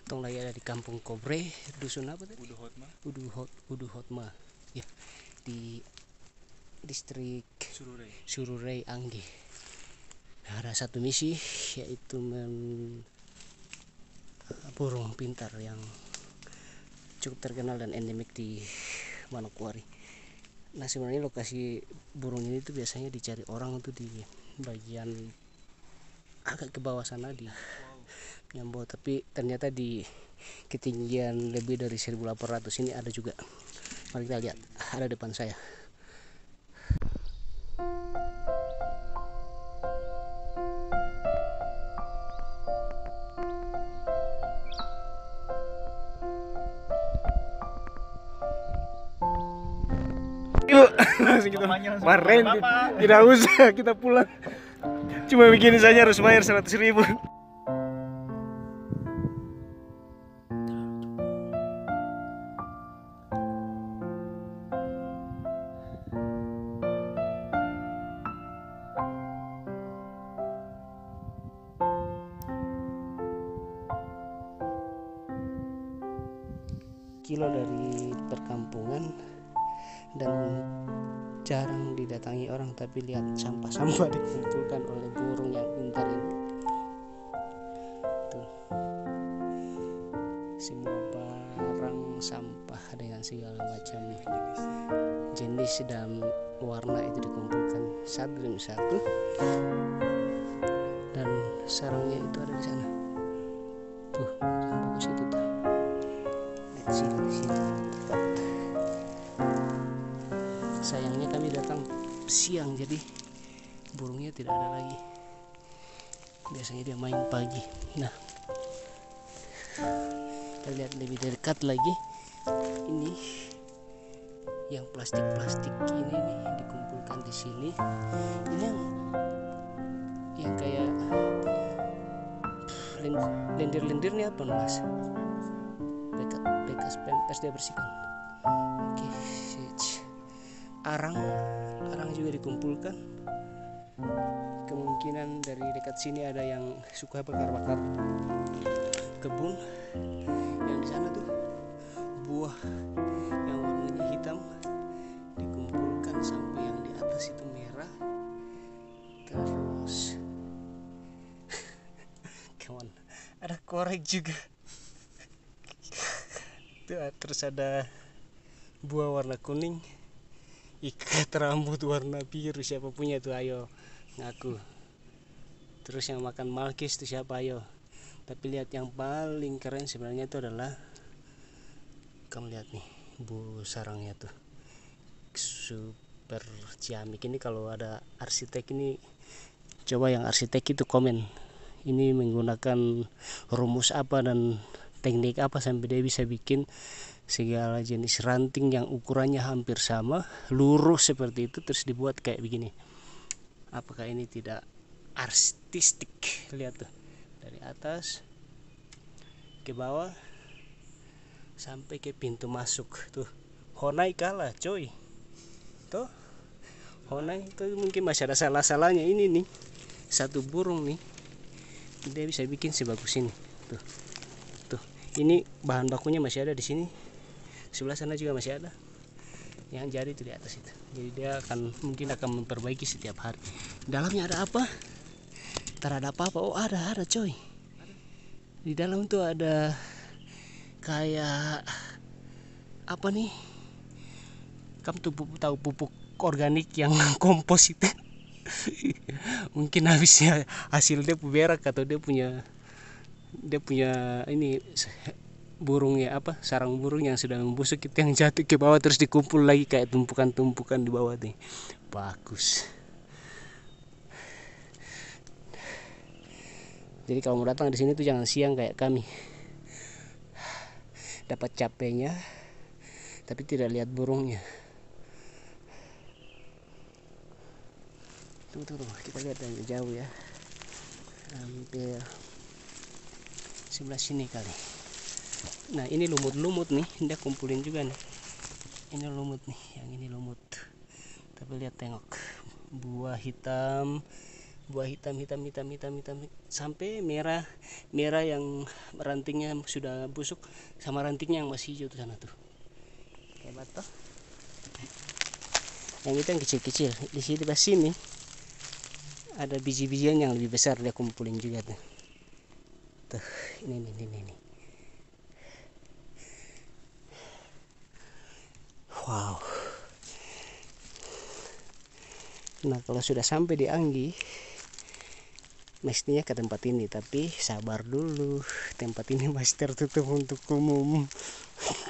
Tong lagi ada di Kampung Kobre, dusun apa tadi? Udu Hotma. Ya, di distrik Sururei Angge. Nah, ada satu misi yaitu burung pintar yang cukup terkenal dan endemik di Manokwari. Nah, sebenarnya lokasi burung ini tuh biasanya dicari orang tuh di bagian agak ke bawah sana di Nyambo, tapi ternyata di ketinggian lebih dari 1800 ini ada juga. Mari kita lihat, ada depan saya. Yuk, langsung kita kemarin tidak usah kita pulang, cuma begini saja harus bayar 100.000. Kilo dari perkampungan dan jarang didatangi orang, tapi lihat sampah-sampah dikumpulkan oleh burung yang pintar ini. Tuh, semua barang sampah dengan segala macam jenis dan warna itu dikumpulkan satu demi satu, dan sarangnya itu ada di sana. Tuh, bagus itu tuh. Di sini dekat. Sayangnya kami datang siang, jadi burungnya tidak ada lagi. Biasanya dia main pagi. Nah, kita lihat lebih dekat lagi. Ini yang plastik-plastik ini nih dikumpulkan di sini. Ini yang kayak lendir-lendir nih apa mas? Bekas pempes dia bersihkan. Oke, arang juga dikumpulkan. Kemungkinan dari dekat sini ada yang suka bakar-bakar kebun. Yang di sana tuh buah yang warnanya hitam dikumpulkan sampai yang di atas itu merah. Terus kawan, ada korek juga. Terus ada buah warna kuning, ikat rambut warna biru. Siapa punya tuh, ayo ngaku. Terus yang makan malkis tuh siapa, ayo. Tapi lihat yang paling keren sebenarnya itu adalah, kamu lihat nih sarangnya tuh super ciamik. Ini kalau ada arsitek ini, coba yang arsitek itu komen ini menggunakan rumus apa dan teknik apa sampai dia bisa bikin segala jenis ranting yang ukurannya hampir sama, lurus seperti itu, terus dibuat kayak begini. Apakah ini tidak artistik? Lihat tuh, dari atas ke bawah sampai ke pintu masuk tuh. Honai kalah coy, tuh Honai itu mungkin masih ada salah-salahnya. Ini nih satu burung nih, dia bisa bikin sebagus ini tuh. Ini bahan bakunya masih ada di sini, sebelah sana juga masih ada. Yang jadi itu di atas itu. Jadi dia mungkin akan memperbaiki setiap hari. Dalamnya ada apa? Tak ada apa-apa. Oh, ada coy. Di dalam tuh ada kayak apa nih? Kamu tuh tahu pupuk organik yang kompos itu? Mungkin habisnya hasil dia berak, atau dia punya ini burungnya apa, sarang burung yang sudah membusuk itu yang jatuh ke bawah, terus dikumpul lagi kayak tumpukan-tumpukan di bawah nih. Bagus. Jadi kalau mau datang di sini tuh jangan siang kayak kami. Dapat capeknya tapi tidak lihat burungnya. Tunggu, kita lihat dari jauh ya. Hampir sebelah sini kali. Nah, ini lumut-lumut nih, dia kumpulin juga nih. Ini lumut nih, yang ini lumut. Tapi lihat, tengok, buah hitam, buah hitam sampai merah yang rantingnya sudah busuk sama rantingnya yang masih hijau tuh sana tuh. Hebat toh. Yang itu yang kecil-kecil. Di sini pas sini ada biji-bijian yang lebih besar, dia kumpulin juga tuh. Tuh, ini. Wow. Nah, kalau sudah sampai di Anggi, mestinya ke tempat ini, tapi sabar dulu, tempat ini masih tertutup untuk umum.